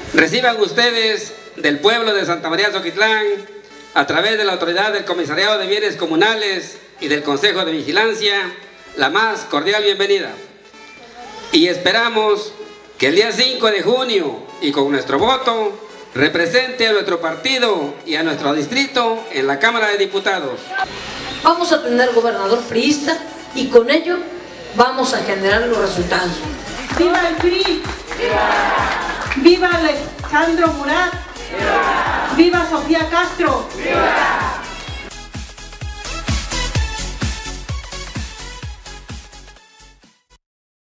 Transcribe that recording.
Reciban ustedes del pueblo de Santa María Zoquitlán, a través de la autoridad del Comisariado de Bienes Comunales y del Consejo de Vigilancia, la más cordial bienvenida. Y esperamos que el día 5 de junio y con nuestro voto represente a nuestro partido y a nuestro distrito en la Cámara de Diputados. Vamos a tener gobernador priista y con ello vamos a generar los resultados. ¡Viva el PRI! ¡Viva! ¡Viva Alejandro Murat! ¡Viva! ¡Viva Sofía Castro! ¡Viva!